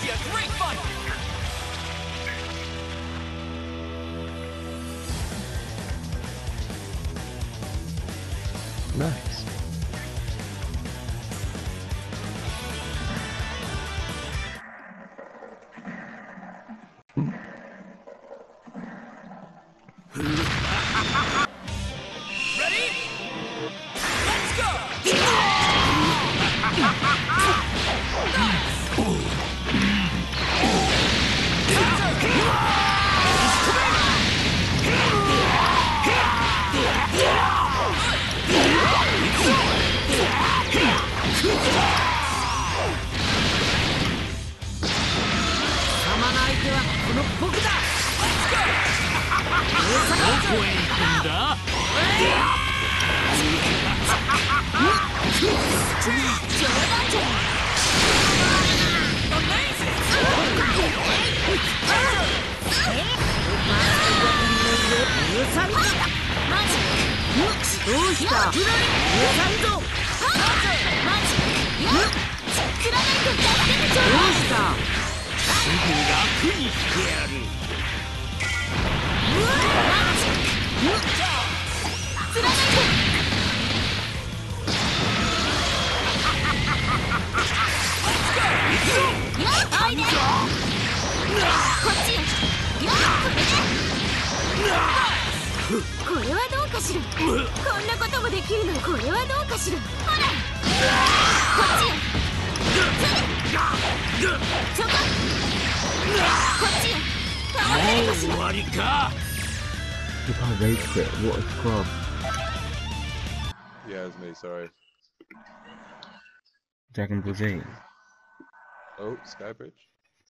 a great fight! Nice. Ready? Let's go! これはどうかしら。こんなこともできるの。これはどうかしら。ほらこっちへ。そここっちへ。倒れるかしら。終わりか。 You can't rage quit. What a scrub. Yeah, it's me, sorry. Dragon Ball Z. Oh, Skybridge.